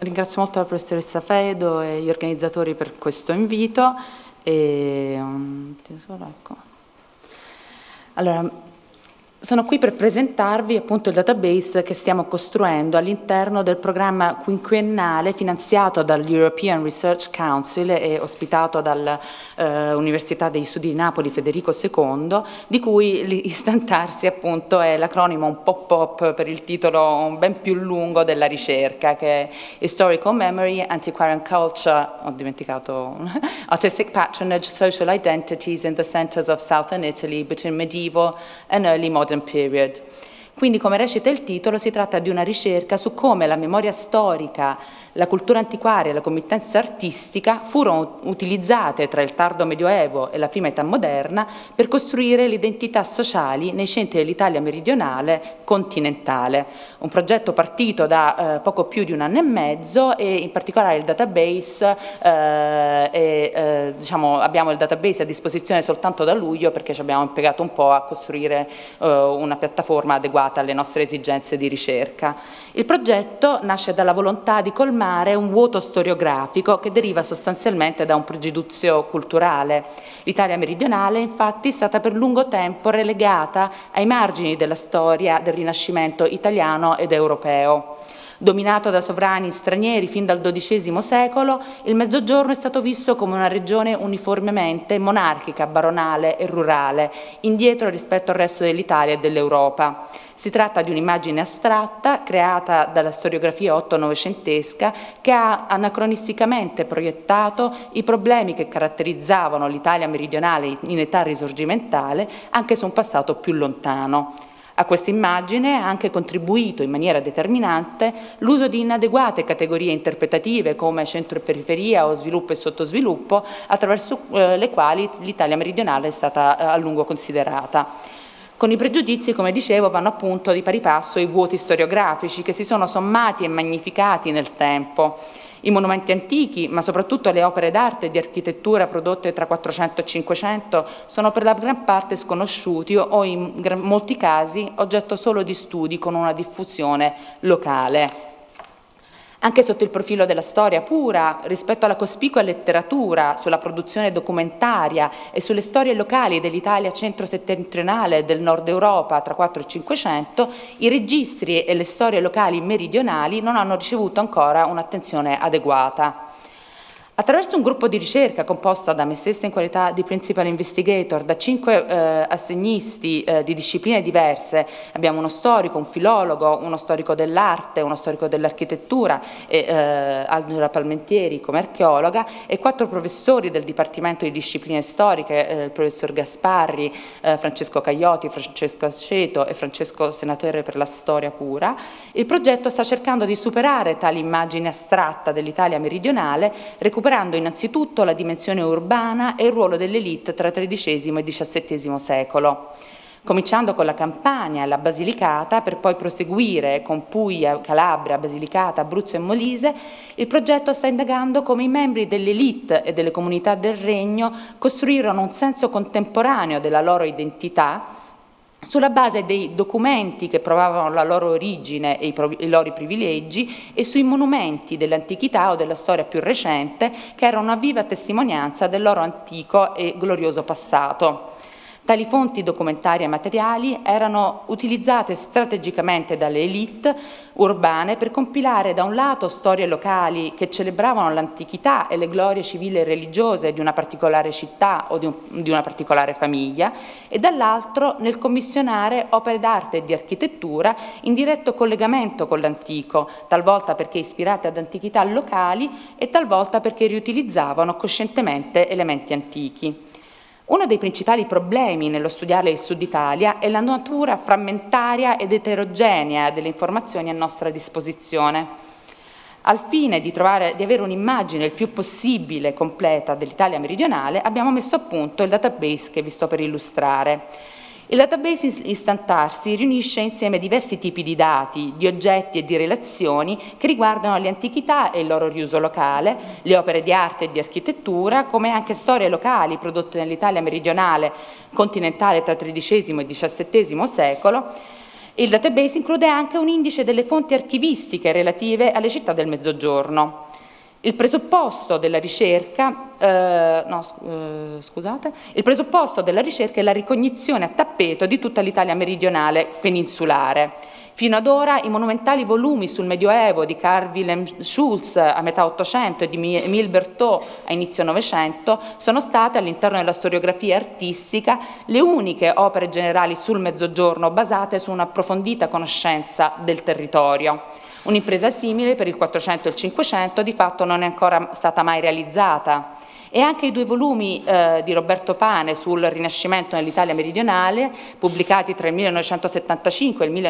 Ringrazio molto la professoressa Fedo e gli organizzatori per questo invito. Allora, sono qui per presentarvi appunto il database che stiamo costruendo all'interno del programma quinquennale finanziato dall'European Research Council e ospitato dall'Università degli Studi di Napoli Federico II, di cui l'istantarsi appunto è l'acronimo un po' pop per il titolo ben più lungo della ricerca, che è Historical Memory, Antiquarian Culture, ho dimenticato, Artistic Patronage, Social Identities in the Centers of Southern Italy between Medieval and Early Modern Period. Quindi, come recita il titolo, si tratta di una ricerca su come la memoria storica, la cultura antiquaria e la committenza artistica furono utilizzate tra il tardo Medioevo e la prima età moderna per costruire le identità sociali nei centri dell'Italia meridionale continentale. Un progetto partito da poco più di un anno e mezzo, e in particolare il database, diciamo, abbiamo il database a disposizione soltanto da luglio, perché ci abbiamo impiegato un po' a costruire una piattaforma adeguata alle nostre esigenze di ricerca. Il progetto nasce dalla volontà di colmare un vuoto storiografico che deriva sostanzialmente da un pregiudizio culturale. L'Italia meridionale, infatti, è stata per lungo tempo relegata ai margini della storia del Rinascimento italiano ed europeo. Dominato da sovrani stranieri fin dal XII secolo, il Mezzogiorno è stato visto come una regione uniformemente monarchica, baronale e rurale, indietro rispetto al resto dell'Italia e dell'Europa. Si tratta di un'immagine astratta creata dalla storiografia otto-novecentesca, che ha anacronisticamente proiettato i problemi che caratterizzavano l'Italia meridionale in età risorgimentale anche su un passato più lontano. A questa immagine ha anche contribuito in maniera determinante l'uso di inadeguate categorie interpretative come centro e periferia o sviluppo e sottosviluppo, attraverso le quali l'Italia meridionale è stata a lungo considerata. Con i pregiudizi, come dicevo, vanno appunto di pari passo i vuoti storiografici che si sono sommati e magnificati nel tempo. I monumenti antichi, ma soprattutto le opere d'arte e di architettura prodotte tra 400 e 500, sono per la gran parte sconosciuti o in molti casi oggetto solo di studi con una diffusione locale. Anche sotto il profilo della storia pura, rispetto alla cospicua letteratura sulla produzione documentaria e sulle storie locali dell'Italia centro-settentrionale e del nord Europa tra 4 e 500, i registri e le storie locali meridionali non hanno ricevuto ancora un'attenzione adeguata. Attraverso un gruppo di ricerca composto da me stessa in qualità di Principal Investigator, da 5 assegnisti di discipline diverse, abbiamo uno storico, un filologo, uno storico dell'arte, uno storico dell'architettura, Angela Palmentieri come archeologa, e 4 professori del Dipartimento di Discipline Storiche, il professor Gasparri, Francesco Caglioti, Francesco Aceto e Francesco Senatore per la storia pura. Il progetto sta cercando di superare tale immagine astratta dell'Italia meridionale, recuperando innanzitutto la dimensione urbana e il ruolo dell'elite tra XIII e XVII secolo. Cominciando con la Campania e la Basilicata, per poi proseguire con Puglia, Calabria, Basilicata, Abruzzo e Molise, il progetto sta indagando come i membri dell'elite e delle comunità del regno costruirono un senso contemporaneo della loro identità sulla base dei documenti che provavano la loro origine e i loro privilegi, e sui monumenti dell'antichità o della storia più recente che erano una viva testimonianza del loro antico e glorioso passato. Tali fonti documentarie e materiali erano utilizzate strategicamente dalle elite urbane per compilare da un lato storie locali che celebravano l'antichità e le glorie civili e religiose di una particolare città o di una particolare famiglia, e dall'altro nel commissionare opere d'arte e di architettura in diretto collegamento con l'antico, talvolta perché ispirate ad antichità locali e talvolta perché riutilizzavano coscientemente elementi antichi. Uno dei principali problemi nello studiare il Sud Italia è la natura frammentaria ed eterogenea delle informazioni a nostra disposizione. Al fine di avere un'immagine il più possibile completa dell'Italia meridionale, abbiamo messo a punto il database che vi sto per illustrare. Il database istantarsi riunisce insieme diversi tipi di dati, di oggetti e di relazioni che riguardano le antichità e il loro riuso locale, le opere di arte e di architettura, come anche storie locali prodotte nell'Italia meridionale continentale tra XIII e XVII secolo, Il database include anche un indice delle fonti archivistiche relative alle città del Mezzogiorno. Il presupposto della ricerca, il presupposto della ricerca è la ricognizione a tappeto di tutta l'Italia meridionale peninsulare. Fino ad ora i monumentali volumi sul Medioevo di Carl Wilhelm Schulz a metà Ottocento e di Émile Berthaud a inizio Novecento sono state, all'interno della storiografia artistica, le uniche opere generali sul Mezzogiorno basate su un'approfondita conoscenza del territorio. Un'impresa simile per il 400 e il 500 di fatto non è ancora stata mai realizzata. E anche i 2 volumi di Roberto Pane sul Rinascimento nell'Italia meridionale, pubblicati tra il 1975 e il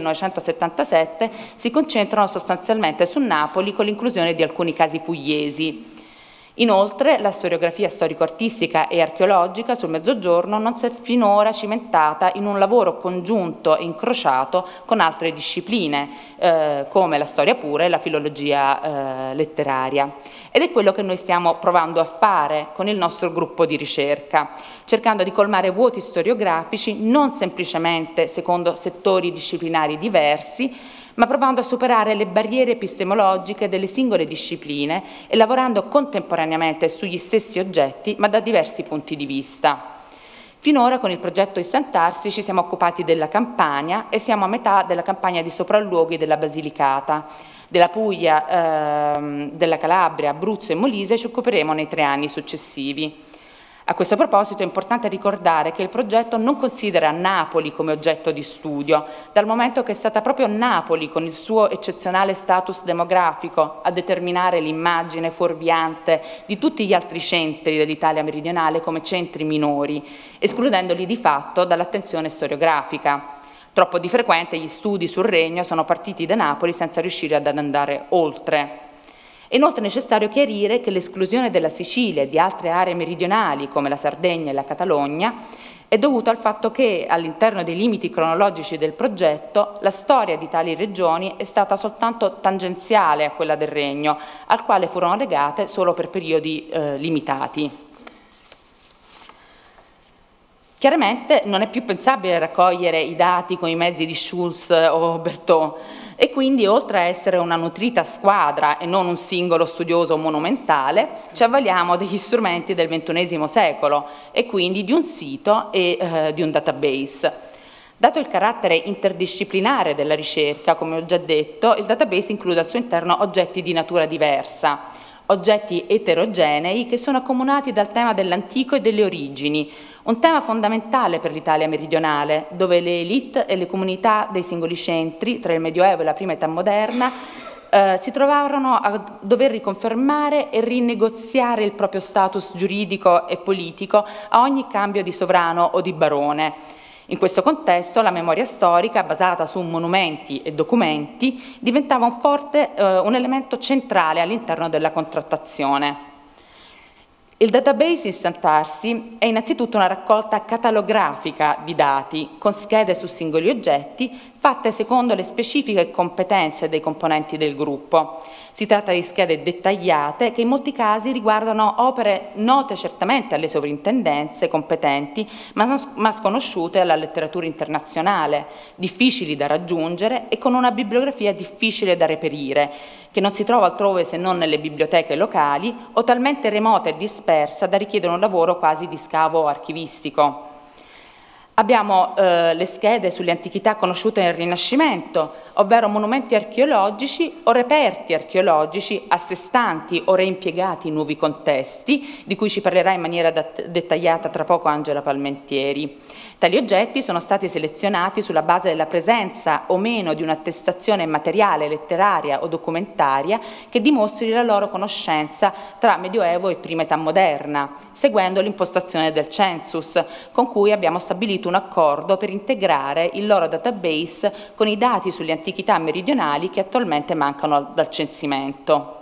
1977, si concentrano sostanzialmente su Napoli con l'inclusione di alcuni casi pugliesi. Inoltre, la storiografia storico-artistica e archeologica sul Mezzogiorno non si è finora cimentata in un lavoro congiunto e incrociato con altre discipline, come la storia pura e la filologia letteraria. Ed è quello che noi stiamo provando a fare con il nostro gruppo di ricerca, cercando di colmare vuoti storiografici non semplicemente secondo settori disciplinari diversi, ma provando a superare le barriere epistemologiche delle singole discipline e lavorando contemporaneamente sugli stessi oggetti, ma da diversi punti di vista. Finora con il progetto Istantarsi ci siamo occupati della Campania e siamo a metà della campagna di sopralluoghi della Basilicata. Della Puglia, della Calabria, Abruzzo e Molise ci occuperemo nei 3 anni successivi. A questo proposito è importante ricordare che il progetto non considera Napoli come oggetto di studio, dal momento che è stata proprio Napoli, con il suo eccezionale status demografico, a determinare l'immagine fuorviante di tutti gli altri centri dell'Italia meridionale come centri minori, escludendoli di fatto dall'attenzione storiografica. Troppo di frequente gli studi sul Regno sono partiti da Napoli senza riuscire ad andare oltre. È inoltre necessario chiarire che l'esclusione della Sicilia e di altre aree meridionali come la Sardegna e la Catalogna è dovuta al fatto che all'interno dei limiti cronologici del progetto la storia di tali regioni è stata soltanto tangenziale a quella del Regno, al quale furono legate solo per periodi limitati. Chiaramente non è più pensabile raccogliere i dati con i mezzi di Schulz o Berthaud, e quindi oltre a essere una nutrita squadra e non un singolo studioso monumentale, ci avvaliamo degli strumenti del XXI secolo e quindi di un sito e di un database. Dato il carattere interdisciplinare della ricerca, come ho già detto, il database include al suo interno oggetti di natura diversa, oggetti eterogenei che sono accomunati dal tema dell'antico e delle origini, un tema fondamentale per l'Italia meridionale, dove le élite e le comunità dei singoli centri, tra il Medioevo e la prima età moderna, si trovarono a dover riconfermare e rinegoziare il proprio status giuridico e politico a ogni cambio di sovrano o di barone. In questo contesto la memoria storica, basata su monumenti e documenti, diventava un elemento centrale all'interno della contrattazione. Il database Istantarsi è innanzitutto una raccolta catalografica di dati, con schede su singoli oggetti, fatte secondo le specifiche competenze dei componenti del gruppo. Si tratta di schede dettagliate che in molti casi riguardano opere note certamente alle sovrintendenze competenti, ma sconosciute alla letteratura internazionale, difficili da raggiungere e con una bibliografia difficile da reperire, che non si trova altrove se non nelle biblioteche locali o talmente remota e dispersa da richiedere un lavoro quasi di scavo archivistico. Abbiamo le schede sulle antichità conosciute nel Rinascimento, ovvero monumenti archeologici o reperti archeologici a sé stanti o reimpiegati in nuovi contesti, di cui ci parlerà in maniera dettagliata tra poco Angela Palmentieri. Tali oggetti sono stati selezionati sulla base della presenza o meno di un'attestazione materiale, letteraria o documentaria che dimostri la loro conoscenza tra Medioevo e prima età moderna, seguendo l'impostazione del census, con cui abbiamo stabilito un accordo per integrare il loro database con i dati sulle antichità meridionali che attualmente mancano dal censimento.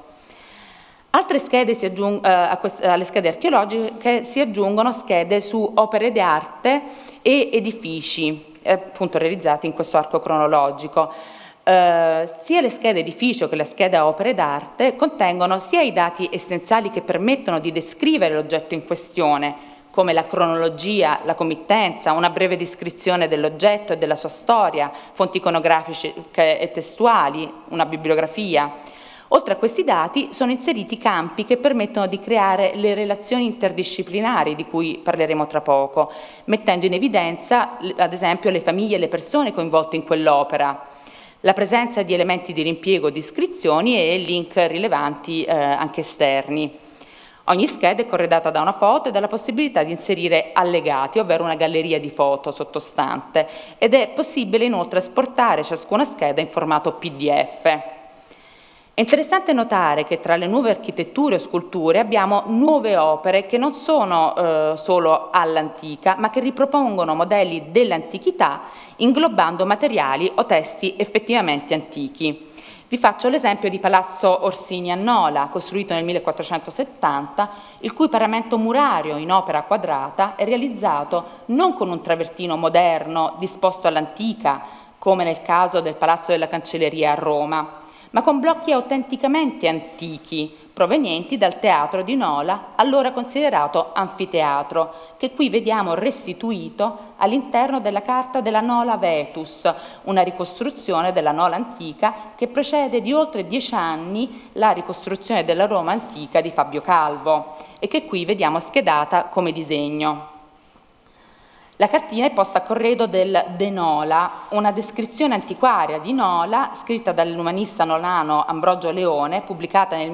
Altre schede alle schede archeologiche si aggiungono schede su opere d'arte e edifici, appunto realizzati in questo arco cronologico. Sia le schede edificio che la scheda opere d'arte contengono sia i dati essenziali che permettono di descrivere l'oggetto in questione, come la cronologia, la committenza, una breve descrizione dell'oggetto e della sua storia, fonti iconografiche e testuali, una bibliografia. Oltre a questi dati sono inseriti campi che permettono di creare le relazioni interdisciplinari di cui parleremo tra poco, mettendo in evidenza ad esempio le famiglie e le persone coinvolte in quell'opera, la presenza di elementi di rimpiego, di iscrizioni e link rilevanti anche esterni. Ogni scheda è corredata da una foto e dalla possibilità di inserire allegati, ovvero una galleria di foto sottostante, ed è possibile inoltre esportare ciascuna scheda in formato PDF. È interessante notare che tra le nuove architetture o sculture abbiamo nuove opere che non sono solo all'antica, ma che ripropongono modelli dell'antichità inglobando materiali o testi effettivamente antichi. Vi faccio l'esempio di Palazzo Orsini a Nola, costruito nel 1470, il cui paramento murario in opera quadrata è realizzato non con un travertino moderno disposto all'antica, come nel caso del Palazzo della Cancelleria a Roma, ma con blocchi autenticamente antichi, provenienti dal teatro di Nola, allora considerato anfiteatro, che qui vediamo restituito all'interno della carta della Nola Vetus, una ricostruzione della Nola antica che precede di oltre 10 anni la ricostruzione della Roma antica di Fabio Calvo e che qui vediamo schedata come disegno. La cartina è posta a corredo del De Nola, una descrizione antiquaria di Nola scritta dall'umanista nolano Ambrogio Leone, pubblicata nel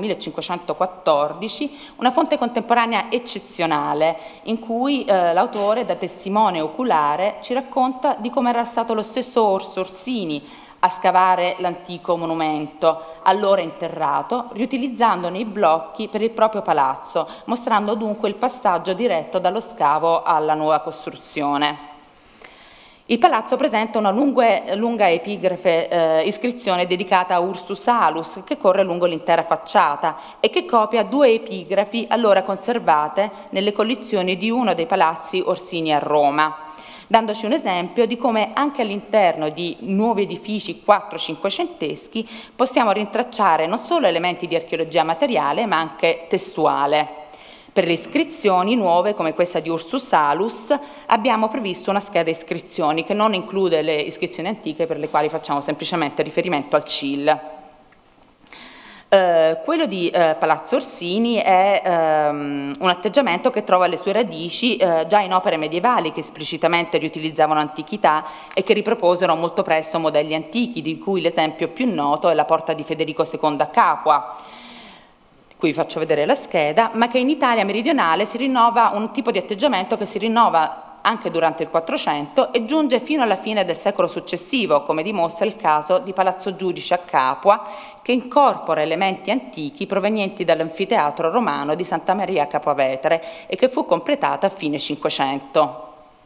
1514, una fonte contemporanea eccezionale in cui l'autore, da testimone oculare, ci racconta di come era stato lo stesso Orso Orsini a scavare l'antico monumento, allora interrato, riutilizzandone i blocchi per il proprio palazzo, mostrando dunque il passaggio diretto dallo scavo alla nuova costruzione. Il palazzo presenta una lunga epigrafe iscrizione dedicata a Ursus Salus, che corre lungo l'intera facciata e che copia 2 epigrafi allora conservate nelle collezioni di uno dei palazzi Orsini a Roma, dandoci un esempio di come anche all'interno di nuovi edifici 4-500eschi possiamo rintracciare non solo elementi di archeologia materiale ma anche testuale. Per le iscrizioni nuove come questa di Ursus Salus abbiamo previsto una scheda iscrizioni che non include le iscrizioni antiche, per le quali facciamo semplicemente riferimento al CIL. Quello di Palazzo Orsini è un atteggiamento che trova le sue radici già in opere medievali che esplicitamente riutilizzavano antichità e che riproposero molto presto modelli antichi, di cui l'esempio più noto è la porta di Federico II a Capua. Qui vi faccio vedere la scheda, ma che in Italia meridionale si rinnova un tipo di atteggiamento che si rinnova anche durante il 400 e giunge fino alla fine del secolo successivo, come dimostra il caso di Palazzo Giudice a Capua, che incorpora elementi antichi provenienti dall'anfiteatro romano di Santa Maria Capua Vetere e che fu completata a fine 500.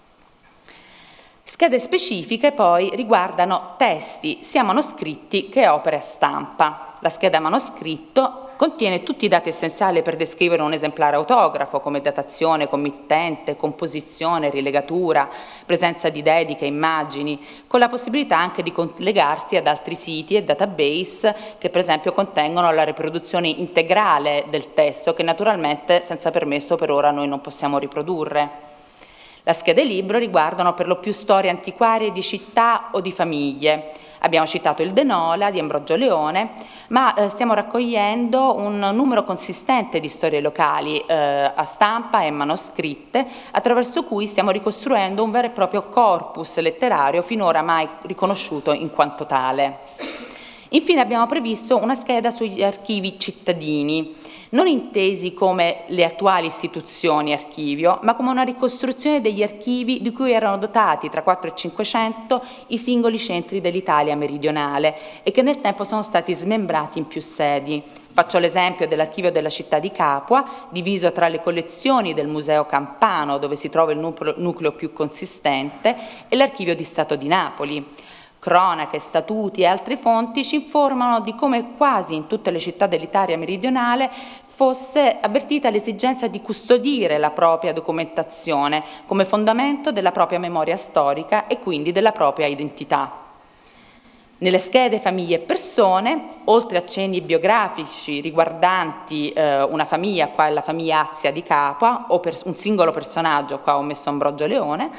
Schede specifiche poi riguardano testi, sia manoscritti che opere a stampa. La scheda manoscritto contiene tutti i dati essenziali per descrivere un esemplare autografo, come datazione, committente, composizione, rilegatura, presenza di dediche, immagini, con la possibilità anche di collegarsi ad altri siti e database che per esempio contengono la riproduzione integrale del testo, che naturalmente senza permesso per ora noi non possiamo riprodurre. Le schede libro riguardano per lo più storie antiquarie di città o di famiglie. Abbiamo citato il De Nola di Ambrogio Leone, ma stiamo raccogliendo un numero consistente di storie locali a stampa e manoscritte, attraverso cui stiamo ricostruendo un vero e proprio corpus letterario finora mai riconosciuto in quanto tale. Infine abbiamo previsto una scheda sugli archivi cittadini, non intesi come le attuali istituzioni archivio, ma come una ricostruzione degli archivi di cui erano dotati tra 400 e 500 i singoli centri dell'Italia meridionale e che nel tempo sono stati smembrati in più sedi. Faccio l'esempio dell'archivio della città di Capua, diviso tra le collezioni del Museo Campano, dove si trova il nucleo più consistente, e l'archivio di Stato di Napoli. Cronache, statuti e altre fonti ci informano di come quasi in tutte le città dell'Italia meridionale fosse avvertita l'esigenza di custodire la propria documentazione come fondamento della propria memoria storica e quindi della propria identità. Nelle schede famiglie e persone, oltre a cenni biografici riguardanti una famiglia, qua è la famiglia Azia di Capua, o un singolo personaggio, qua ho messo Ambrogio Leone,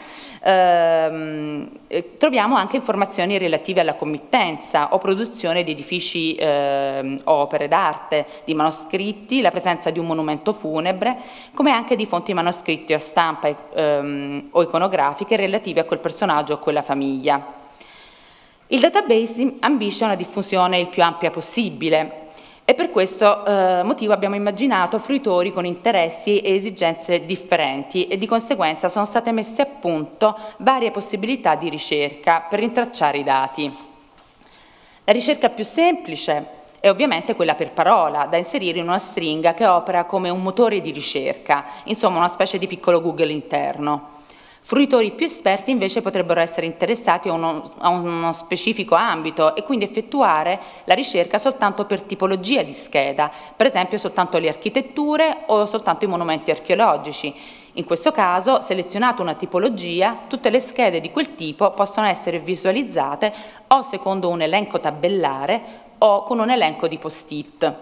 troviamo anche informazioni relative alla committenza o produzione di edifici, opere d'arte, di manoscritti, la presenza di un monumento funebre, come anche di fonti manoscritte o a stampa o iconografiche relative a quel personaggio o quella famiglia. Il database ambisce una diffusione il più ampia possibile e per questo motivo abbiamo immaginato fruitori con interessi e esigenze differenti e di conseguenza sono state messe a punto varie possibilità di ricerca per rintracciare i dati. La ricerca più semplice è ovviamente quella per parola, da inserire in una stringa che opera come un motore di ricerca, insomma una specie di piccolo Google interno. Fruitori più esperti invece potrebbero essere interessati a uno specifico ambito e quindi effettuare la ricerca soltanto per tipologia di scheda, per esempio soltanto le architetture o soltanto i monumenti archeologici. In questo caso, selezionata una tipologia, tutte le schede di quel tipo possono essere visualizzate o secondo un elenco tabellare o con un elenco di post-it.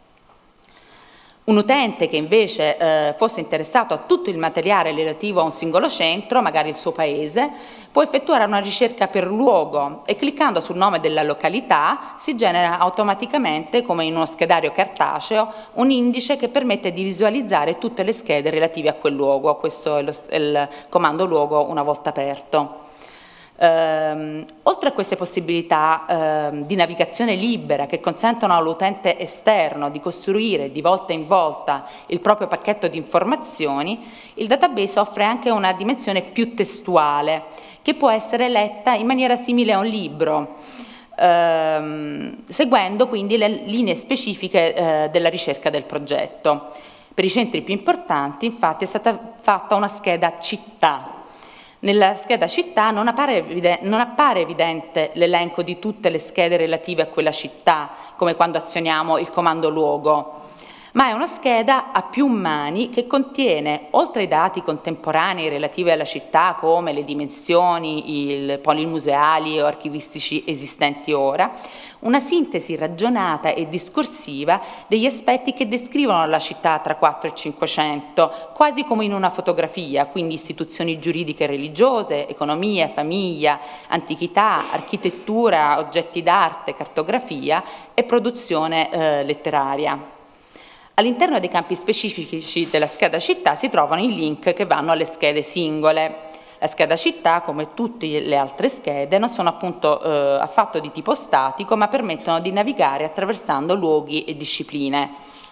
Un utente che invece fosse interessato a tutto il materiale relativo a un singolo centro, magari il suo paese, può effettuare una ricerca per luogo e cliccando sul nome della località si genera automaticamente, come in uno schedario cartaceo, un indice che permette di visualizzare tutte le schede relative a quel luogo. Questo è il comando luogo una volta aperto. Oltre a queste possibilità di navigazione libera che consentono all'utente esterno di costruire di volta in volta il proprio pacchetto di informazioni, il database offre anche una dimensione più testuale che può essere letta in maniera simile a un libro, seguendo quindi le linee specifiche della ricerca del progetto. Per i centri più importanti, infatti, è stata fatta una scheda città. Nella scheda città non appare evidente l'elenco di tutte le schede relative a quella città, come quando azioniamo il comando luogo, ma è una scheda a più mani che contiene, oltre ai dati contemporanei relativi alla città, come le dimensioni, i poli museali o archivistici esistenti ora, una sintesi ragionata e discorsiva degli aspetti che descrivono la città tra 4 e 500, quasi come in una fotografia, quindi istituzioni giuridiche e religiose, economia, famiglia, antichità, architettura, oggetti d'arte, cartografia e produzione letteraria. All'interno dei campi specifici della scheda città si trovano i link che vanno alle schede singole. La scheda città, come tutte le altre schede, non sono appunto affatto di tipo statico, ma permettono di navigare attraversando luoghi e discipline.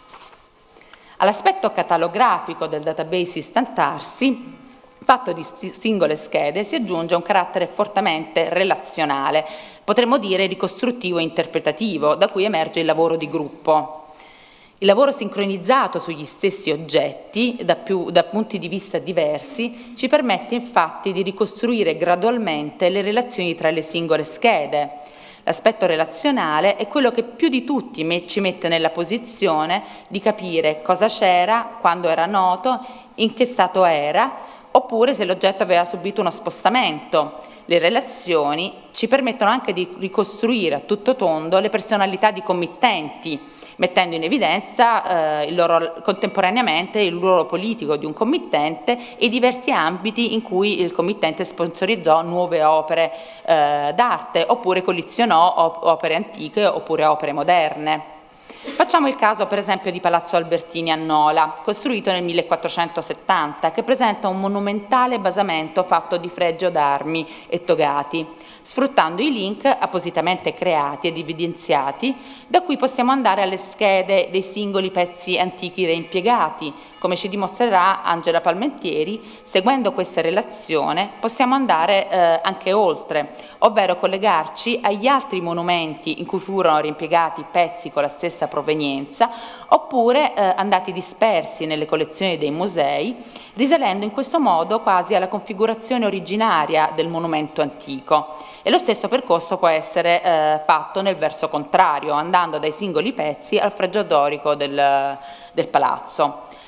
All'aspetto catalografico del database istantarsi, fatto di singole schede, si aggiunge un carattere fortemente relazionale, potremmo dire ricostruttivo e interpretativo, da cui emerge il lavoro di gruppo. Il lavoro sincronizzato sugli stessi oggetti, da punti di vista diversi, ci permette infatti di ricostruire gradualmente le relazioni tra le singole schede. L'aspetto relazionale è quello che più di tutti ci mette nella posizione di capire cosa c'era, quando era noto, in che stato era, oppure se l'oggetto aveva subito uno spostamento. Le relazioni ci permettono anche di ricostruire a tutto tondo le personalità di committenti, mettendo in evidenza contemporaneamente il ruolo politico di un committente e i diversi ambiti in cui il committente sponsorizzò nuove opere d'arte oppure collezionò opere antiche oppure opere moderne. Facciamo il caso per esempio di Palazzo Albertini a Nola, costruito nel 1470, che presenta un monumentale basamento fatto di fregio d'armi e togati, sfruttando i link appositamente creati ed evidenziati, da cui possiamo andare alle schede dei singoli pezzi antichi reimpiegati. Come ci dimostrerà Angela Palmentieri, seguendo questa relazione possiamo andare anche oltre, ovvero collegarci agli altri monumenti in cui furono reimpiegati pezzi con la stessa provenienza, oppure andati dispersi nelle collezioni dei musei, risalendo in questo modo quasi alla configurazione originaria del monumento antico. E lo stesso percorso può essere fatto nel verso contrario, andando dai singoli pezzi al fregio dorico del palazzo.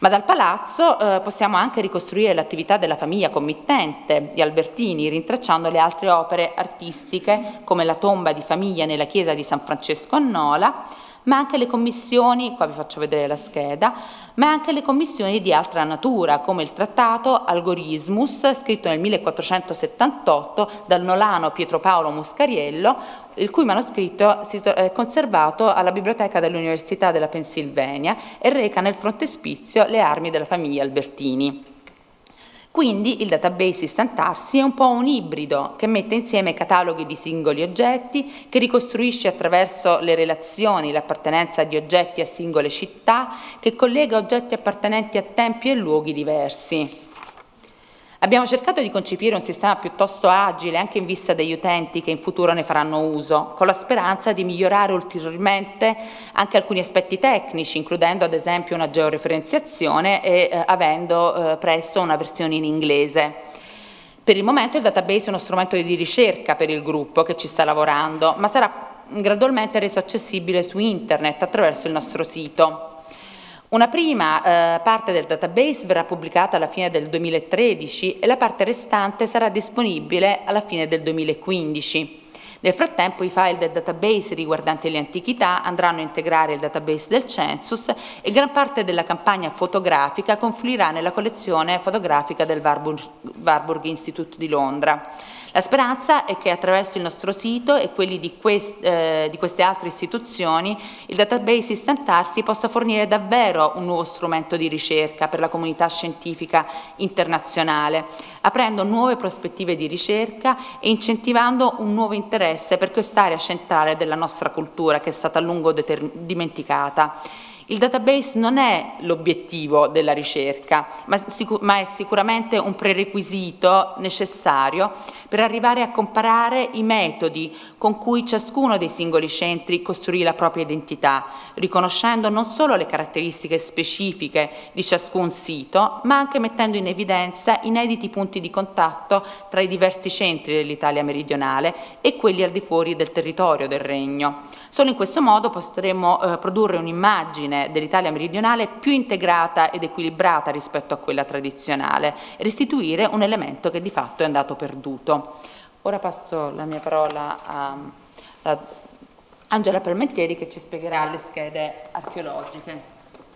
Ma dal palazzo possiamo anche ricostruire l'attività della famiglia committente di Albertini, rintracciando le altre opere artistiche come la tomba di famiglia nella chiesa di San Francesco a Nola, ma anche le commissioni, qua vi faccio vedere la scheda, ma anche le commissioni di altra natura, come il trattato Algorismus, scritto nel 1478 dal nolano Pietro Paolo Muscariello, il cui manoscritto è conservato alla biblioteca dell'Università della Pennsylvania e reca nel frontespizio le armi della famiglia Albertini. Quindi il database Istantarsi è un po' un ibrido che mette insieme cataloghi di singoli oggetti, che ricostruisce attraverso le relazioni l'appartenenza di oggetti a singole città, che collega oggetti appartenenti a tempi e luoghi diversi. Abbiamo cercato di concepire un sistema piuttosto agile anche in vista degli utenti che in futuro ne faranno uso, con la speranza di migliorare ulteriormente anche alcuni aspetti tecnici, includendo ad esempio una georeferenziazione e avendo presto una versione in inglese. Per il momento il database è uno strumento di ricerca per il gruppo che ci sta lavorando, ma sarà gradualmente reso accessibile su internet attraverso il nostro sito. Una prima parte del database verrà pubblicata alla fine del 2013 e la parte restante sarà disponibile alla fine del 2015. Nel frattempo i file del database riguardanti le antichità andranno a integrare il database del Census e gran parte della campagna fotografica confluirà nella collezione fotografica del Warburg Institute di Londra. La speranza è che attraverso il nostro sito e quelli di queste altre istituzioni il database Istantarsi possa fornire davvero un nuovo strumento di ricerca per la comunità scientifica internazionale, aprendo nuove prospettive di ricerca e incentivando un nuovo interesse per quest'area centrale della nostra cultura che è stata a lungo dimenticata. Il database non è l'obiettivo della ricerca, ma è sicuramente un prerequisito necessario per arrivare a comparare i metodi con cui ciascuno dei singoli centri costruì la propria identità, riconoscendo non solo le caratteristiche specifiche di ciascun sito, ma anche mettendo in evidenza inediti punti di contatto tra i diversi centri dell'Italia meridionale e quelli al di fuori del territorio del Regno. Solo in questo modo potremo produrre un'immagine dell'Italia meridionale più integrata ed equilibrata rispetto a quella tradizionale e restituire un elemento che di fatto è andato perduto. Ora passo la mia parola a Angela Parmentieri che ci spiegherà le schede archeologiche.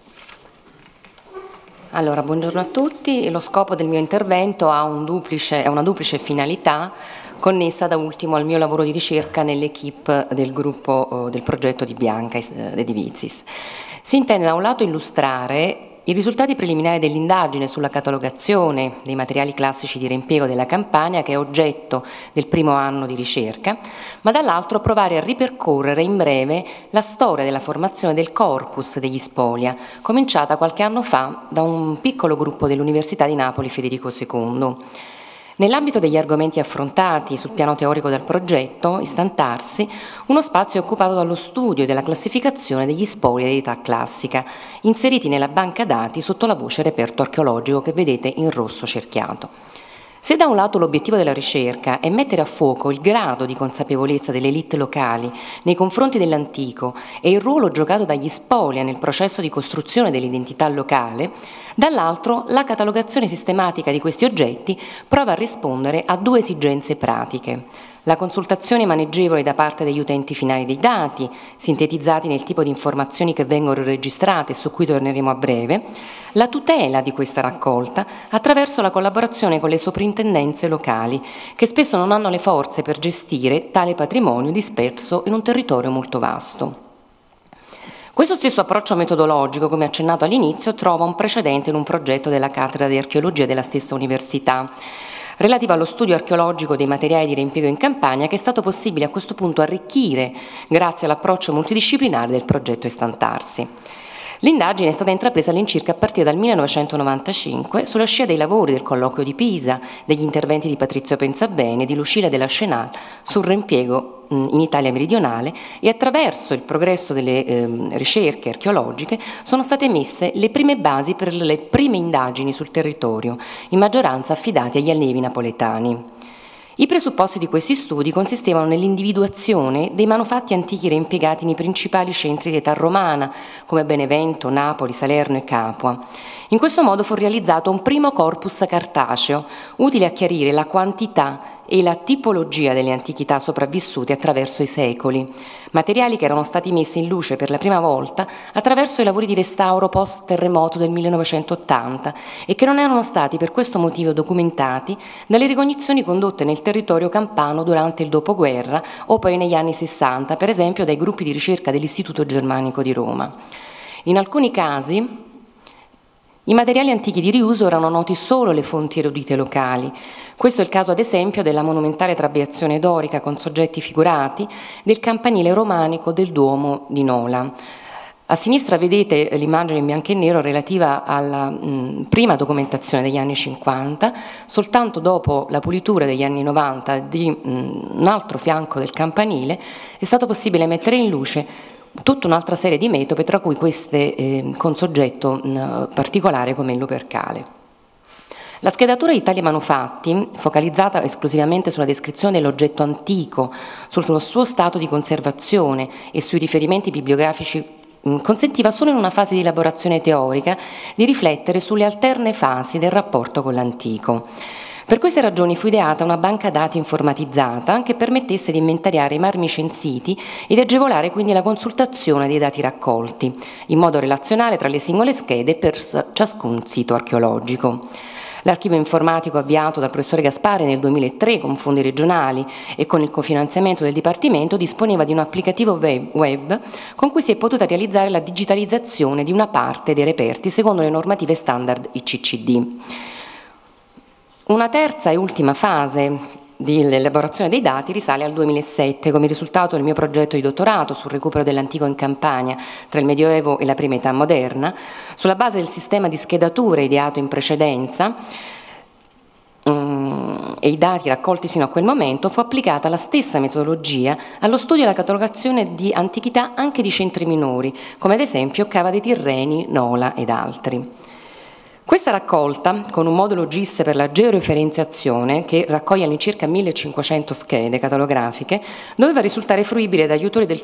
Allora, buongiorno a tutti. Lo scopo del mio intervento ha una duplice finalità connessa da ultimo al mio lavoro di ricerca nell'equipe del gruppo del progetto di Bianca De Divizis. Si intende da un lato illustrare i risultati preliminari dell'indagine sulla catalogazione dei materiali classici di reimpiego della Campania, che è oggetto del primo anno di ricerca, ma dall'altro provare a ripercorrere in breve la storia della formazione del corpus degli spolia, cominciata qualche anno fa da un piccolo gruppo dell'Università di Napoli Federico II. Nell'ambito degli argomenti affrontati sul piano teorico del progetto Istantarsi, uno spazio è occupato dallo studio e della classificazione degli spoli di età classica, inseriti nella banca dati sotto la voce reperto archeologico che vedete in rosso cerchiato. Se da un lato l'obiettivo della ricerca è mettere a fuoco il grado di consapevolezza delle elite locali nei confronti dell'antico e il ruolo giocato dagli spolia nel processo di costruzione dell'identità locale, dall'altro la catalogazione sistematica di questi oggetti prova a rispondere a due esigenze pratiche: la consultazione maneggevole da parte degli utenti finali dei dati, sintetizzati nel tipo di informazioni che vengono registrate e su cui torneremo a breve, la tutela di questa raccolta attraverso la collaborazione con le soprintendenze locali, che spesso non hanno le forze per gestire tale patrimonio disperso in un territorio molto vasto. Questo stesso approccio metodologico, come accennato all'inizio, trova un precedente in un progetto della cattedra di archeologia della stessa università, relativo allo studio archeologico dei materiali di reimpiego in Campania, che è stato possibile a questo punto arricchire grazie all'approccio multidisciplinare del progetto Istantarsi. L'indagine è stata intrapresa all'incirca a partire dal 1995 sulla scia dei lavori del colloquio di Pisa, degli interventi di Patrizio Pensabene e di Lucilla della Chenal sul reimpiego in Italia meridionale, e attraverso il progresso delle ricerche archeologiche sono state messe le prime basi per le prime indagini sul territorio, in maggioranza affidate agli allievi napoletani. I presupposti di questi studi consistevano nell'individuazione dei manufatti antichi reimpiegati nei principali centri di età romana, come Benevento, Napoli, Salerno e Capua. In questo modo fu realizzato un primo corpus cartaceo, utile a chiarire la quantità e la tipologia delle antichità sopravvissute attraverso i secoli, materiali che erano stati messi in luce per la prima volta attraverso i lavori di restauro post-terremoto del 1980 e che non erano stati per questo motivo documentati dalle ricognizioni condotte nel territorio campano durante il dopoguerra o poi negli anni 60, per esempio dai gruppi di ricerca dell'Istituto Germanico di Roma. In alcuni casi i materiali antichi di riuso erano noti solo alle fonti erudite locali. Questo è il caso, ad esempio, della monumentale trabeazione dorica con soggetti figurati del campanile romanico del Duomo di Nola. A sinistra vedete l'immagine in bianco e nero relativa alla prima documentazione degli anni 50, soltanto dopo la pulitura degli anni 90 di un altro fianco del campanile è stato possibile mettere in luce tutta un'altra serie di metope, tra cui queste con soggetto particolare come il lupercale. La schedatura di Italia Manufatti, focalizzata esclusivamente sulla descrizione dell'oggetto antico, sullo suo stato di conservazione e sui riferimenti bibliografici, consentiva solo in una fase di elaborazione teorica di riflettere sulle alterne fasi del rapporto con l'antico. Per queste ragioni fu ideata una banca dati informatizzata che permettesse di inventariare i marmi censiti e di agevolare quindi la consultazione dei dati raccolti, in modo relazionale tra le singole schede per ciascun sito archeologico. L'archivio informatico avviato dal professore Gaspari nel 2003 con fondi regionali e con il cofinanziamento del Dipartimento disponeva di un applicativo web con cui si è potuta realizzare la digitalizzazione di una parte dei reperti secondo le normative standard ICCD. Una terza e ultima fase dell'elaborazione dei dati risale al 2007 come risultato del mio progetto di dottorato sul recupero dell'antico in Campania tra il Medioevo e la prima età moderna. Sulla base del sistema di schedature ideato in precedenza e i dati raccolti sino a quel momento, fu applicata la stessa metodologia allo studio e alla catalogazione di antichità anche di centri minori, come ad esempio Cava dei Tirreni, Nola ed altri. Questa raccolta, con un modulo GIS per la georeferenziazione, che raccoglie all'incirca 1500 schede catalografiche, doveva risultare fruibile dagli autori del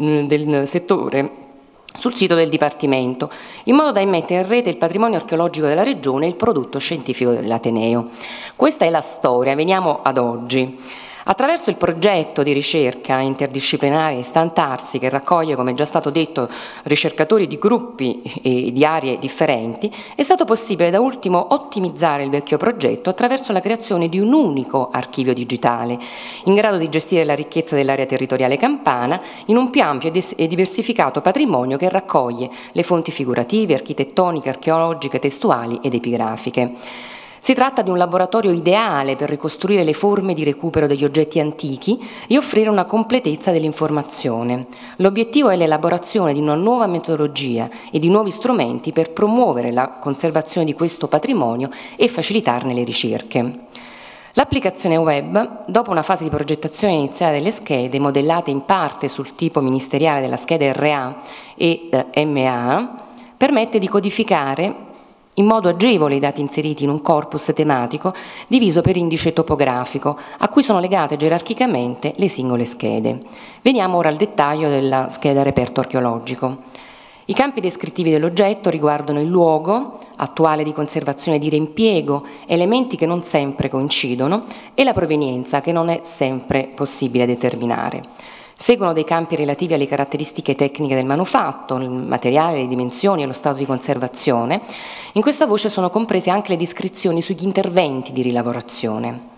settore sul sito del Dipartimento, in modo da immettere in rete il patrimonio archeologico della Regione e il prodotto scientifico dell'Ateneo. Questa è la storia, veniamo ad oggi. Attraverso il progetto di ricerca interdisciplinare Istantarsi, che raccoglie, come già stato detto, ricercatori di gruppi e di aree differenti, è stato possibile da ultimo ottimizzare il vecchio progetto attraverso la creazione di un unico archivio digitale, in grado di gestire la ricchezza dell'area territoriale campana in un più ampio e diversificato patrimonio che raccoglie le fonti figurative, architettoniche, archeologiche, testuali ed epigrafiche. Si tratta di un laboratorio ideale per ricostruire le forme di recupero degli oggetti antichi e offrire una completezza dell'informazione. L'obiettivo è l'elaborazione di una nuova metodologia e di nuovi strumenti per promuovere la conservazione di questo patrimonio e facilitarne le ricerche. L'applicazione web, dopo una fase di progettazione iniziale delle schede, modellate in parte sul tipo ministeriale della scheda RA e MA, permette di codificare in modo agevole i dati inseriti in un corpus tematico diviso per indice topografico, a cui sono legate gerarchicamente le singole schede. Veniamo ora al dettaglio della scheda reperto archeologico. I campi descrittivi dell'oggetto riguardano il luogo attuale di conservazione e di reimpiego, elementi che non sempre coincidono, e la provenienza, che non è sempre possibile determinare. Seguono dei campi relativi alle caratteristiche tecniche del manufatto, il materiale, le dimensioni e lo stato di conservazione. In questa voce sono comprese anche le descrizioni sugli interventi di rilavorazione.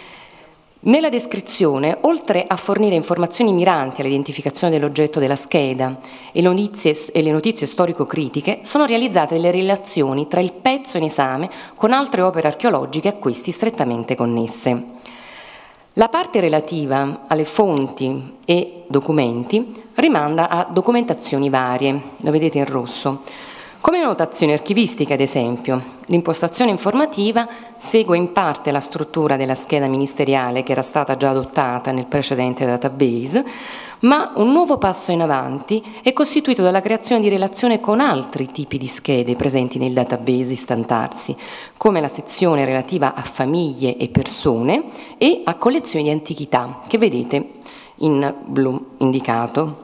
Nella descrizione, oltre a fornire informazioni miranti all'identificazione dell'oggetto della scheda e le notizie storico-critiche, sono realizzate delle relazioni tra il pezzo in esame con altre opere archeologiche a questi strettamente connesse. La parte relativa alle fonti e documenti rimanda a documentazioni varie, lo vedete in rosso. Come notazione archivistica, ad esempio, l'impostazione informativa segue in parte la struttura della scheda ministeriale che era stata già adottata nel precedente database, ma un nuovo passo in avanti è costituito dalla creazione di relazione con altri tipi di schede presenti nel database istantarsi, come la sezione relativa a famiglie e persone e a collezioni di antichità, che vedete in blu indicato.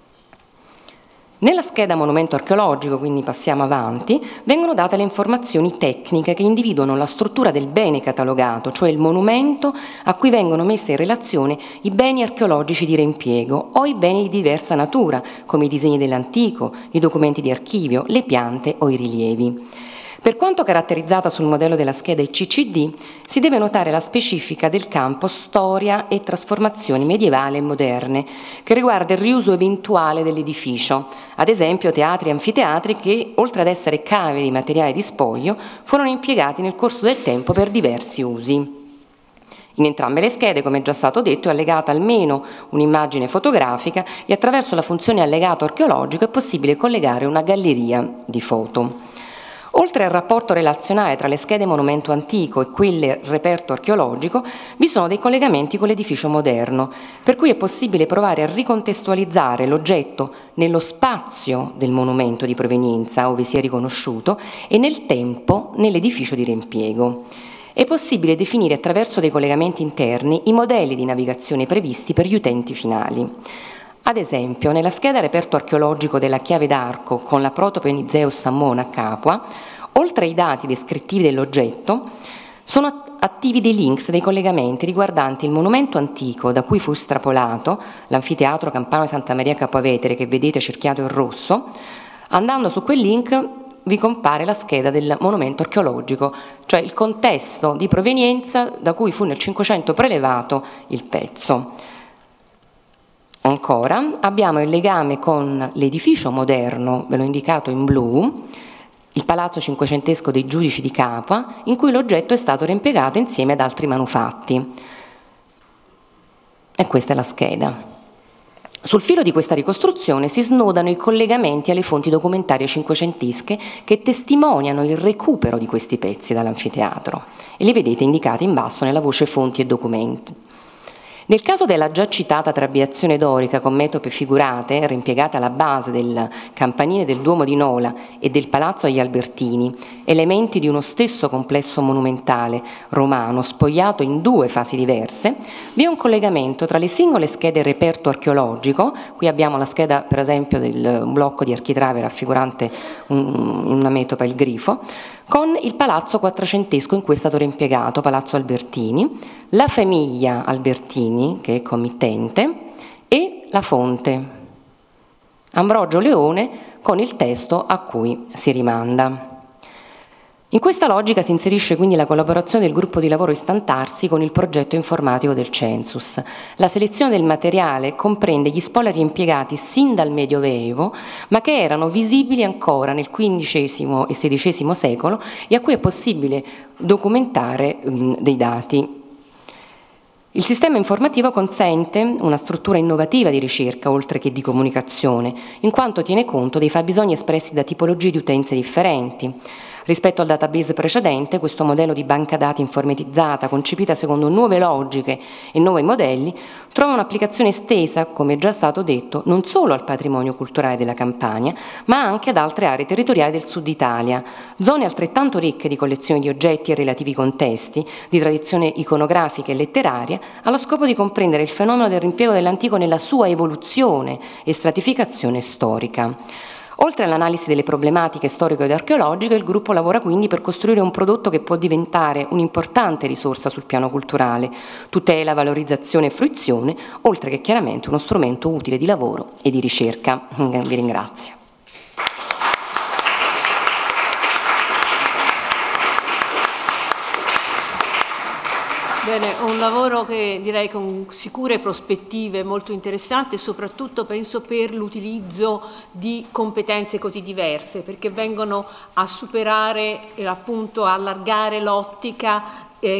Nella scheda monumento archeologico, quindi passiamo avanti, vengono date le informazioni tecniche che individuano la struttura del bene catalogato, cioè il monumento a cui vengono messe in relazione i beni archeologici di reimpiego o i beni di diversa natura, come i disegni dell'antico, i documenti di archivio, le piante o i rilievi. Per quanto caratterizzata sul modello della scheda ICCD, si deve notare la specifica del campo storia e trasformazioni medievali e moderne, che riguarda il riuso eventuale dell'edificio, ad esempio teatri e anfiteatri che, oltre ad essere cave di materiale di spoglio, furono impiegati nel corso del tempo per diversi usi. In entrambe le schede, come è già stato detto, è allegata almeno un'immagine fotografica e attraverso la funzione allegato archeologico è possibile collegare una galleria di foto. Oltre al rapporto relazionale tra le schede monumento antico e quelle reperto archeologico, vi sono dei collegamenti con l'edificio moderno, per cui è possibile provare a ricontestualizzare l'oggetto nello spazio del monumento di provenienza, ove si è riconosciuto, e nel tempo nell'edificio di reimpiego. È possibile definire attraverso dei collegamenti interni i modelli di navigazione previsti per gli utenti finali. Ad esempio, nella scheda reperto archeologico della chiave d'arco con la Proto-Penizeus Ammon a Capua, oltre ai dati descrittivi dell'oggetto, sono attivi dei links, dei collegamenti riguardanti il monumento antico da cui fu estrapolato, l'anfiteatro campano di Santa Maria Capua Vetere che vedete cerchiato in rosso. Andando su quel link vi compare la scheda del monumento archeologico, cioè il contesto di provenienza da cui fu nel 500 prelevato il pezzo. Ancora abbiamo il legame con l'edificio moderno, ve l'ho indicato in blu, il palazzo cinquecentesco dei giudici di Capua, in cui l'oggetto è stato reimpiegato insieme ad altri manufatti. E questa è la scheda. Sul filo di questa ricostruzione si snodano i collegamenti alle fonti documentarie cinquecentesche che testimoniano il recupero di questi pezzi dall'anfiteatro e li vedete indicati in basso nella voce fonti e documenti. Nel caso della già citata trabeazione dorica con metope figurate, reimpiegata alla base del campanile del Duomo di Nola e del Palazzo agli Albertini, elementi di uno stesso complesso monumentale romano spogliato in due fasi diverse, vi è un collegamento tra le singole schede reperto archeologico, qui abbiamo la scheda per esempio del blocco di architrave raffigurante una metopa, il grifo, con il palazzo quattrocentesco in cui è stato reimpiegato, Palazzo Albertini, la famiglia Albertini, che è committente, e la fonte, Ambrogio Leone, con il testo a cui si rimanda. In questa logica si inserisce quindi la collaborazione del gruppo di lavoro Istantarsi con il progetto informativo del Census. La selezione del materiale comprende gli spogliari impiegati sin dal Medioevo, ma che erano visibili ancora nel XV e XVI secolo e a cui è possibile documentare dei dati. Il sistema informativo consente una struttura innovativa di ricerca oltre che di comunicazione, in quanto tiene conto dei fabbisogni espressi da tipologie di utenze differenti. Rispetto al database precedente, questo modello di banca dati informatizzata, concepita secondo nuove logiche e nuovi modelli, trova un'applicazione estesa, come è già stato detto, non solo al patrimonio culturale della Campania, ma anche ad altre aree territoriali del Sud Italia, zone altrettanto ricche di collezioni di oggetti e relativi contesti, di tradizione iconografica e letteraria, allo scopo di comprendere il fenomeno del reimpiego dell'antico nella sua evoluzione e stratificazione storica. Oltre all'analisi delle problematiche storiche ed archeologiche, il gruppo lavora quindi per costruire un prodotto che può diventare un'importante risorsa sul piano culturale, tutela, valorizzazione e fruizione, oltre che chiaramente uno strumento utile di lavoro e di ricerca. Vi ringrazio. Bene, un lavoro che direi con sicure prospettive molto interessante, soprattutto penso per l'utilizzo di competenze così diverse, perché vengono a superare e appunto a allargare l'ottica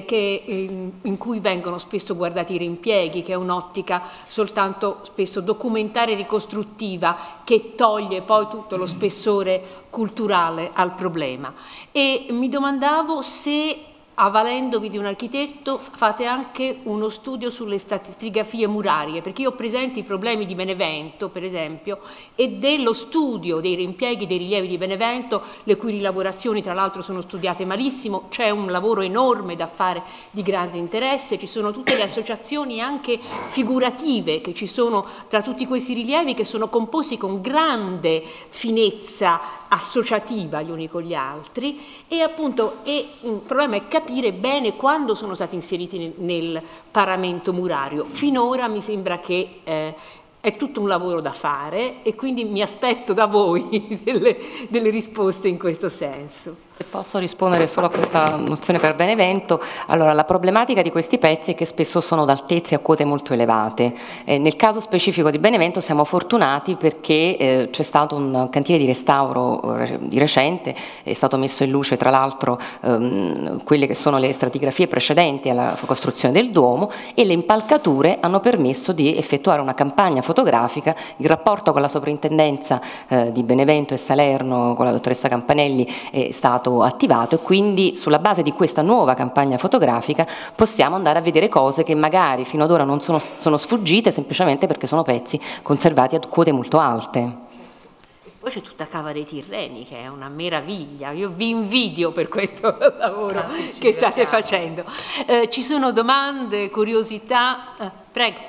in cui vengono spesso guardati i reimpieghi, che è un'ottica soltanto spesso documentare e ricostruttiva, che toglie poi tutto lo spessore culturale al problema. E mi domandavo se, avvalendovi di un architetto, fate anche uno studio sulle stratigrafie murarie, perché io ho presente i problemi di Benevento, per esempio, e dello studio dei reimpieghi dei rilievi di Benevento, le cui rilavorazioni tra l'altro sono studiate malissimo, c'è un lavoro enorme da fare di grande interesse, ci sono tutte le associazioni anche figurative che ci sono tra tutti questi rilievi, che sono composti con grande finezza associativa gli uni con gli altri, e appunto il problema è capire bene quando sono stati inseriti nel paramento murario. Finora mi sembra che è tutto un lavoro da fare, e quindi mi aspetto da voi delle risposte in questo senso. Se posso rispondere solo a questa nozione per Benevento, allora la problematica di questi pezzi è che spesso sono d'altezze a quote molto elevate. Nel caso specifico di Benevento siamo fortunati perché c'è stato un cantiere di restauro di recente, è stato messo in luce tra l'altro quelle che sono le stratigrafie precedenti alla costruzione del Duomo, e le impalcature hanno permesso di effettuare una campagna fotografica. Il rapporto con la soprintendenza di Benevento e Salerno, con la dottoressa Campanelli, è stato attivato, e quindi sulla base di questa nuova campagna fotografica possiamo andare a vedere cose che magari fino ad ora non sono sfuggite, semplicemente perché sono pezzi conservati a quote molto alte. E poi c'è tutta Cava dei Tirreni, che è una meraviglia, io vi invidio per questo lavoro che state facendo. Ci sono domande, curiosità? Prego.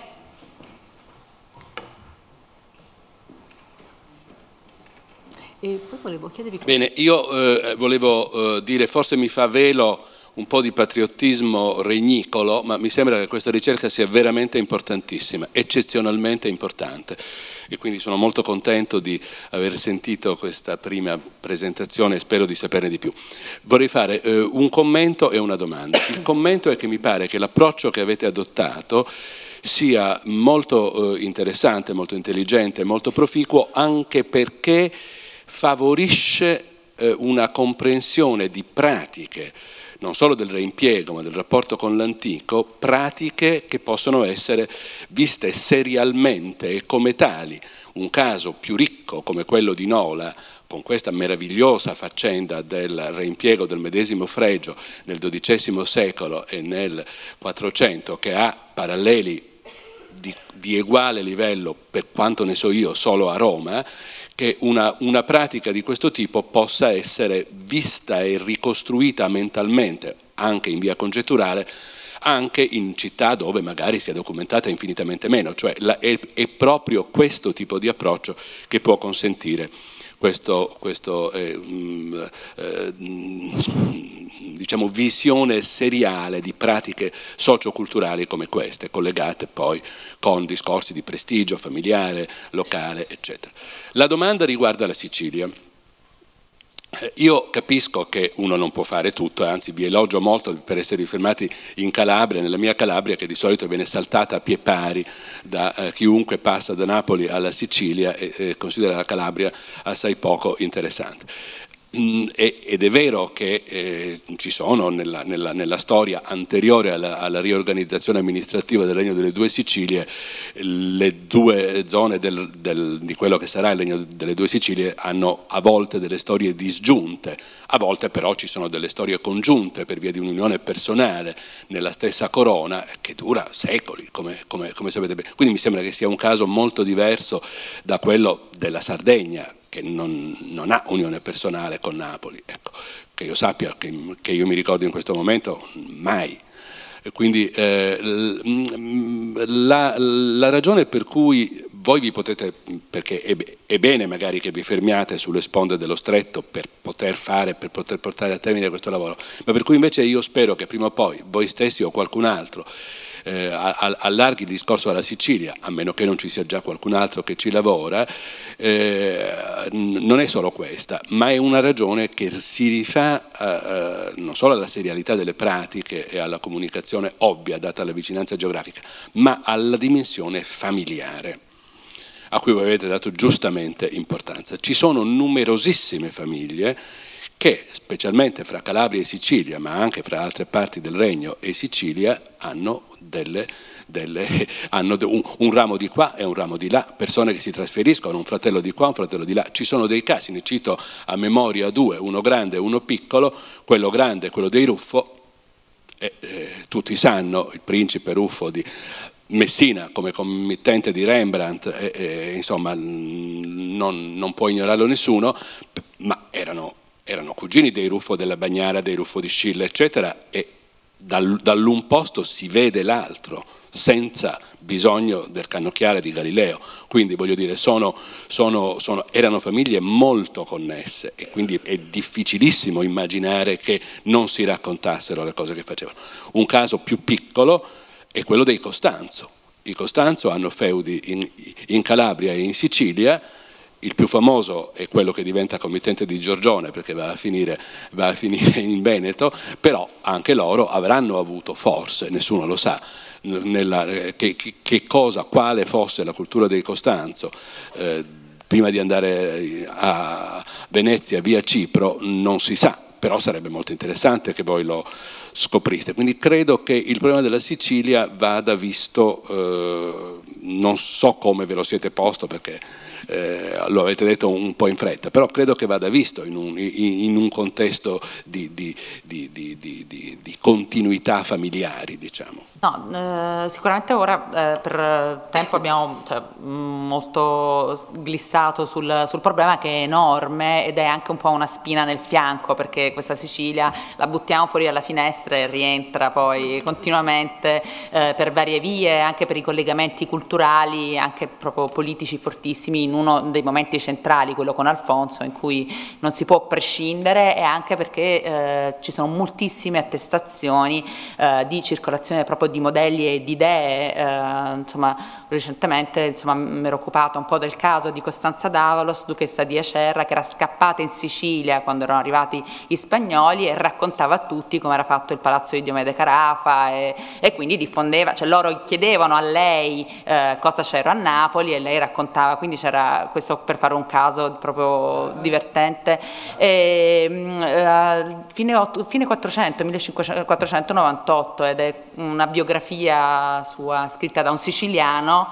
E poi volevo chiedervi... Bene, io volevo dire, forse mi fa velo un po' di patriottismo regnicolo, ma mi sembra che questa ricerca sia veramente importantissima, eccezionalmente importante, e quindi sono molto contento di aver sentito questa prima presentazione e spero di saperne di più. Vorrei fare un commento e una domanda. Il commento è che mi pare che l'approccio che avete adottato sia molto interessante, molto intelligente, molto proficuo, anche perché favorisce una comprensione di pratiche, non solo del reimpiego ma del rapporto con l'antico, pratiche che possono essere viste serialmente e come tali. Un caso più ricco come quello di Nola, con questa meravigliosa faccenda del reimpiego del medesimo fregio nel XII secolo e nel 400, che ha paralleli di uguale livello, per quanto ne so io, solo a Roma, che una pratica di questo tipo possa essere vista e ricostruita mentalmente, anche in via congetturale, anche in città dove magari sia documentata infinitamente meno. Cioè è proprio questo tipo di approccio che può consentire diciamo, visione seriale di pratiche socioculturali come queste, collegate poi con discorsi di prestigio familiare, locale, eccetera. La domanda riguarda la Sicilia. Io capisco che uno non può fare tutto, anzi vi elogio molto per essere fermati in Calabria, nella mia Calabria, che di solito viene saltata a pie pari da chiunque passa da Napoli alla Sicilia e considera la Calabria assai poco interessante. Ed è vero che ci sono nella storia anteriore alla riorganizzazione amministrativa del Regno delle Due Sicilie, le due zone di quello che sarà il Regno delle Due Sicilie hanno a volte delle storie disgiunte, a volte però ci sono delle storie congiunte per via di un'unione personale nella stessa corona che dura secoli, come sapete bene. Quindi mi sembra che sia un caso molto diverso da quello della Sardegna, che non ha unione personale con Napoli, ecco, che io sappia, che io mi ricordo in questo momento, mai. Quindi la ragione per cui voi vi potete, perché è bene magari che vi fermiate sulle sponde dello stretto per poter portare a termine questo lavoro, ma per cui invece io spero che prima o poi voi stessi o qualcun altro allarghi il discorso alla Sicilia, a meno che non ci sia già qualcun altro che ci lavora, non è solo questa, ma è una ragione che si rifà non solo alla serialità delle pratiche e alla comunicazione ovvia data la vicinanza geografica, ma alla dimensione familiare, a cui voi avete dato giustamente importanza. Ci sono numerosissime famiglie che, specialmente fra Calabria e Sicilia, ma anche fra altre parti del Regno e Sicilia, hanno un ramo di qua e un ramo di là, persone che si trasferiscono, un fratello di qua, un fratello di là. Ci sono dei casi, ne cito a memoria due, uno grande e uno piccolo. Quello grande, quello dei Ruffo, tutti sanno, il principe Ruffo di Messina come committente di Rembrandt, insomma non può ignorarlo nessuno, ma erano cugini dei Ruffo della Bagnara, dei Ruffo di Scilla, eccetera, e dall'un posto si vede l'altro, senza bisogno del cannocchiale di Galileo. Quindi voglio dire, erano famiglie molto connesse, e quindi è difficilissimo immaginare che non si raccontassero le cose che facevano. Un caso più piccolo è quello dei Costanzo. I Costanzo hanno feudi in Calabria e in Sicilia. Il più famoso è quello che diventa committente di Giorgione, perché va a finire in Veneto, però anche loro avranno avuto, forse, nessuno lo sa, quale fosse la cultura dei Costanzo prima di andare a Venezia via Cipro non si sa, però sarebbe molto interessante che voi lo scopriste. Quindi credo che il problema della Sicilia vada visto, non so come ve lo siete posto, perché lo avete detto un po' in fretta, però credo che vada visto in un contesto di continuità familiari, diciamo. No, sicuramente ora per tempo abbiamo molto glissato sul problema, che è enorme ed è anche un po' una spina nel fianco, perché questa Sicilia la buttiamo fuori dalla finestra e rientra poi continuamente per varie vie, anche per i collegamenti culturali, anche proprio politici fortissimi, in uno dei momenti centrali, quello con Alfonso, in cui non si può prescindere, e anche perché ci sono moltissime attestazioni di circolazione proprio di modelli e di idee. Insomma, recentemente mi ero occupata un po' del caso di Costanza d'Avalos, duchessa di Acerra, che era scappata in Sicilia quando erano arrivati gli spagnoli e raccontava a tutti come era fatto il palazzo di Diomede Carafa, e quindi diffondeva, cioè loro chiedevano a lei cosa c'era a Napoli e lei raccontava, quindi c'era questo, per fare un caso proprio divertente. Fine 400, 1498, ed è una biografia sua scritta da un siciliano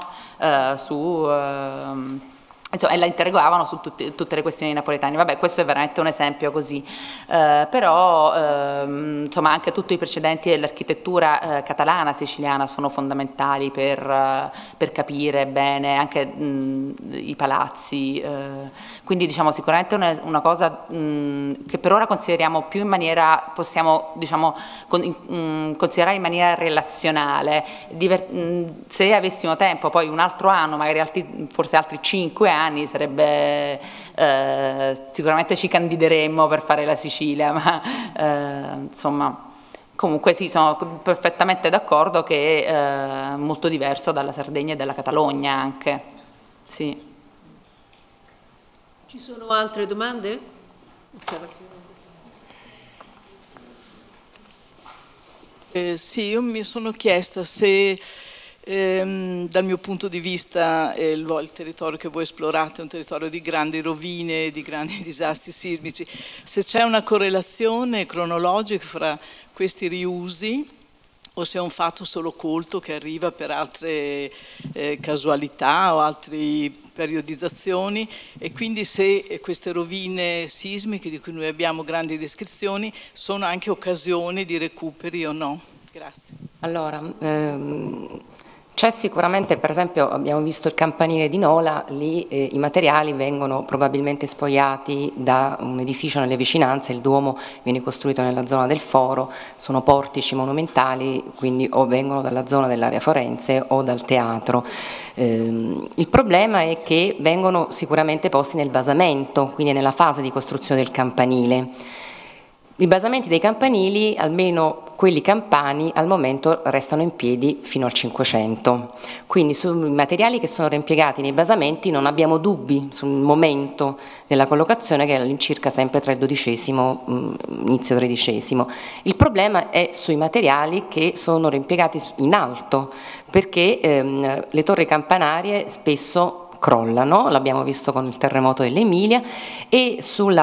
e la interrogavano su tutte le questioni napoletane. Vabbè, questo è veramente un esempio così, però insomma anche tutti i precedenti dell'architettura catalana, siciliana, sono fondamentali per capire bene anche i palazzi, quindi diciamo sicuramente una cosa che per ora consideriamo più in maniera, possiamo diciamo considerare in maniera relazionale. Se avessimo tempo, poi un altro anno, magari forse altri 5 anni, sarebbe sicuramente ci candideremmo per fare la Sicilia, ma insomma comunque sì, sono perfettamente d'accordo che è molto diverso dalla Sardegna e dalla Catalogna anche. Sì. Ci sono altre domande? Sì, io mi sono chiesta se dal mio punto di vista il territorio che voi esplorate è un territorio di grandi rovine, di grandi disastri sismici, se c'è una correlazione cronologica fra questi riusi o se è un fatto solo colto che arriva per altre casualità o altre periodizzazioni, e quindi se queste rovine sismiche di cui noi abbiamo grandi descrizioni sono anche occasioni di recuperi o no. Grazie. Allora, c'è sicuramente, per esempio abbiamo visto il campanile di Nola, lì i materiali vengono probabilmente spogliati da un edificio nelle vicinanze, il Duomo viene costruito nella zona del Foro, sono portici monumentali, quindi o vengono dalla zona dell'area forense o dal teatro. Il problema è che vengono sicuramente posti nel basamento, quindi nella fase di costruzione del campanile. I basamenti dei campanili, almeno quelli campani al momento restano in piedi fino al 500. Quindi sui materiali che sono reimpiegati nei basamenti non abbiamo dubbi sul momento della collocazione, che è all'incirca sempre tra il XII, inizio XIII. Il problema è sui materiali che sono reimpiegati in alto, perché le torri campanarie spesso crollano, l'abbiamo visto con il terremoto dell'Emilia, e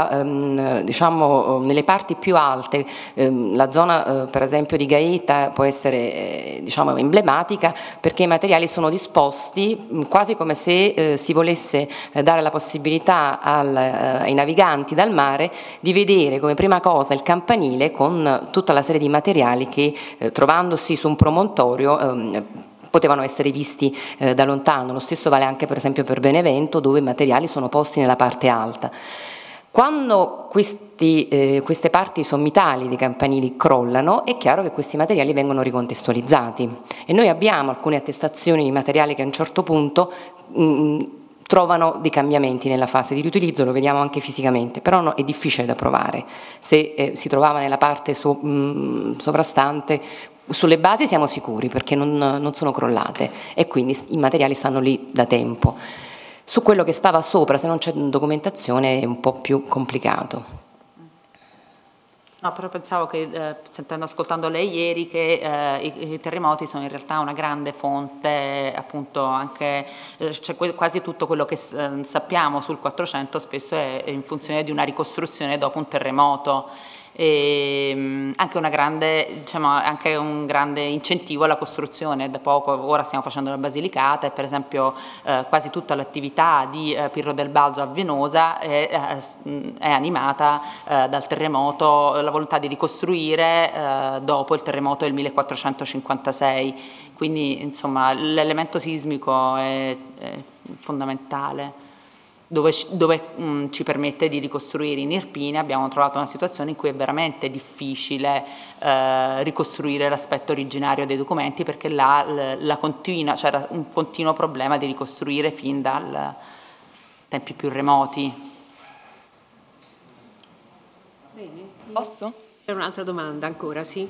diciamo, nelle parti più alte, la zona per esempio di Gaeta può essere diciamo, emblematica, perché i materiali sono disposti quasi come se si volesse dare la possibilità ai naviganti dal mare di vedere come prima cosa il campanile con tutta la serie di materiali che trovandosi su un promontorio potevano essere visti da lontano. Lo stesso vale anche per esempio per Benevento, dove i materiali sono posti nella parte alta. Quando queste parti sommitali dei campanili crollano, è chiaro che questi materiali vengono ricontestualizzati, e noi abbiamo alcune attestazioni di materiali che a un certo punto trovano dei cambiamenti nella fase di riutilizzo, lo vediamo anche fisicamente, però no, è difficile da provare. Se si trovava nella parte sovrastante, sulle basi siamo sicuri perché non sono crollate, e quindi i materiali stanno lì da tempo. Su quello che stava sopra, se non c'è documentazione, è un po' più complicato. No, però pensavo che, ascoltando lei ieri, che i terremoti sono in realtà una grande fonte, appunto, anche cioè, quasi tutto quello che sappiamo sul 400 spesso è in funzione di una ricostruzione dopo un terremoto. E anche anche un grande incentivo alla costruzione. Da poco, ora stiamo facendo la Basilicata, e per esempio quasi tutta l'attività di Pirro del Balzo a Venosa è animata dal terremoto, la volontà di ricostruire dopo il terremoto del 1456, quindi insomma l'elemento sismico è fondamentale. Dove ci permette di ricostruire. In Irpina abbiamo trovato una situazione in cui è veramente difficile ricostruire l'aspetto originario dei documenti, perché là c'era un continuo problema di ricostruire fin dai tempi più remoti. Bene. Posso? C'è un'altra domanda ancora, sì?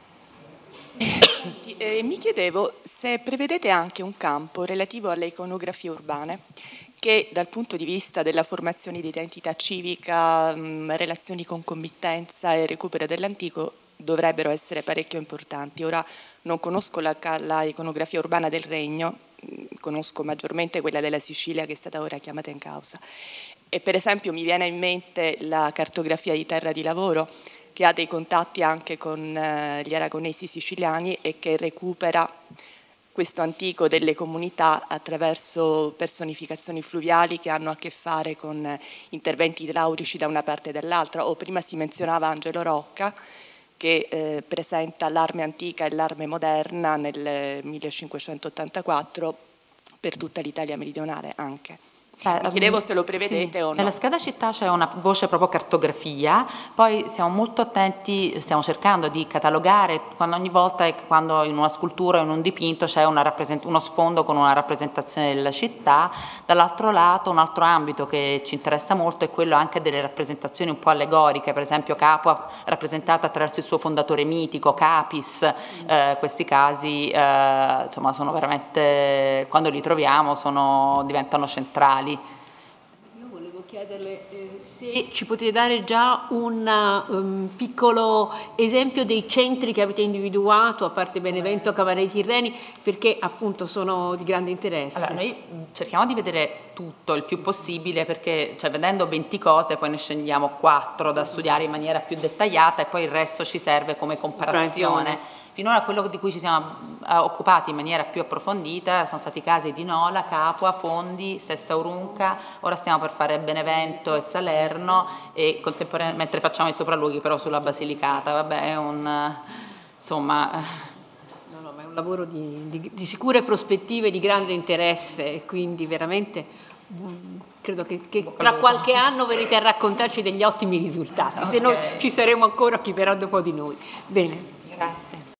Mi chiedevo se prevedete anche un campo relativo alle iconografie urbane, che dal punto di vista della formazione di identità civica, relazioni con committenza e recupero dell'antico dovrebbero essere parecchio importanti. Ora non conosco la iconografia urbana del Regno, conosco maggiormente quella della Sicilia, che è stata ora chiamata in causa. E per esempio mi viene in mente la cartografia di Terra di Lavoro, che ha dei contatti anche con gli aragonesi siciliani e che recupera questo antico delle comunità attraverso personificazioni fluviali che hanno a che fare con interventi idraulici da una parte e dall'altra. O prima si menzionava Angelo Rocca, che presenta l'arme antica e l'arme moderna nel 1584 per tutta l'Italia meridionale anche. Mi chiedevo se lo prevedete o no. Nella scheda città c'è una voce proprio cartografia, poi siamo molto attenti, stiamo cercando di catalogare ogni volta quando in una scultura o in un dipinto c'è uno sfondo con una rappresentazione della città. Dall'altro lato un altro ambito che ci interessa molto è quello anche delle rappresentazioni un po' allegoriche, per esempio Capua rappresentata attraverso il suo fondatore mitico, Capis. Questi casi insomma sono veramente, quando li troviamo diventano centrali. Chiederle se ci potete dare già un piccolo esempio dei centri che avete individuato, a parte Benevento, Cavarei Tirreni, perché appunto sono di grande interesse. Allora, noi cerchiamo di vedere tutto il più possibile, perché vedendo 20 cose poi ne scegliamo 4 da studiare in maniera più dettagliata, e poi il resto ci serve come comparazione. Finora quello di cui ci siamo occupati in maniera più approfondita sono stati i casi di Nola, Capua, Fondi, Sessa Aurunca. Ora stiamo per fare Benevento e Salerno, e contemporaneamente, mentre facciamo i sopralluoghi però sulla Basilicata. Vabbè, è insomma... No, ma è un lavoro di sicure prospettive, di grande interesse, quindi veramente credo che tra qualche anno verrete a raccontarci degli ottimi risultati, se no ci saremo ancora chi verrà dopo di noi. Bene. Grazie.